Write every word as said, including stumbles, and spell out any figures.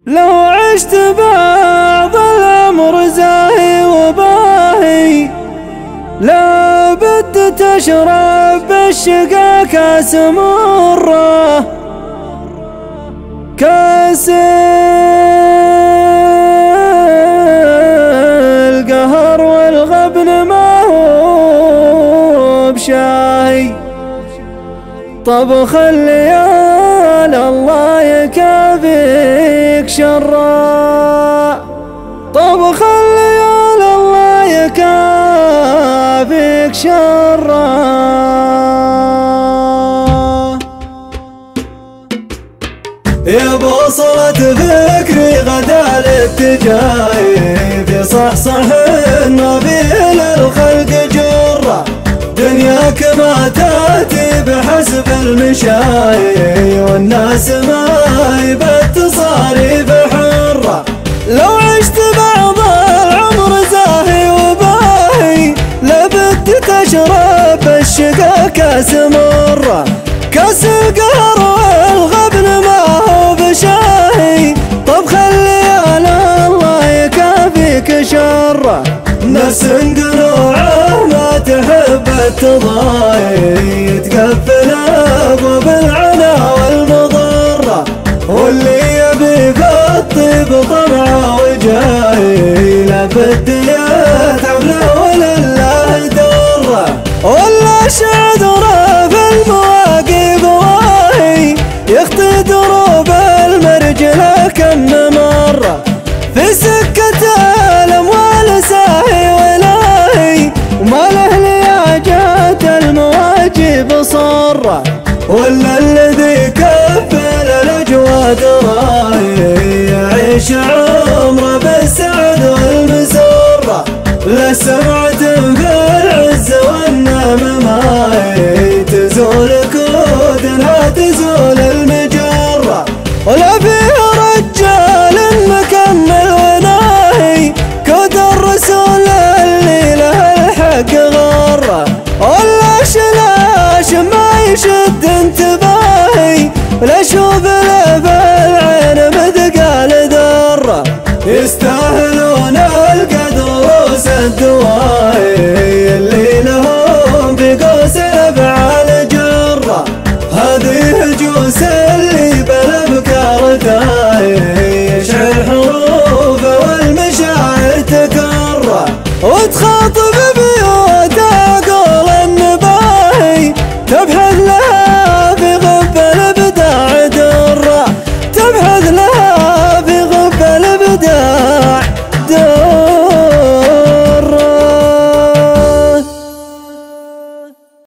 لو عشت بعض الأمر زاهي وباهي لابد تشرب بالشقا كاس مرة، كاس القهر والغبن ما هو بشاهي. طبخ الليال الله يكافيك شرا، طبخ الليال الله يكافيك شرا. يا بوصلة فكري غدا الاتجاهي في صحصح النبيل الخلق جرة، دنياك ما تاتي بحسب المشاي والناس ما بتصاريف حرة. لو عشت بعض العمر زاهي وباهي لابد تشرب الشقا كاس مرة، كاس القهر والغبن ما هو بشاهي. طبخ الليال الله يكافيك شره، نفس قنوعه ما تحب التضاهي، تقفل ابواب العنا والمضره، واللي يبي في الطيب طمعه وجاهي لابد يتعب له ولله دره. ولا شعذره في المواقف واهي يخطي دروب المرجله كم مره، في سكه الاموال ساهي ولاهي وما له لياجات المواجب صره. ولا الذي كفل الاجواد راهي يعيش عمره بالسعد والمسره، لا سمعة في العز والنعم ماهي تزول كودنها تزول المجره، ولا فيها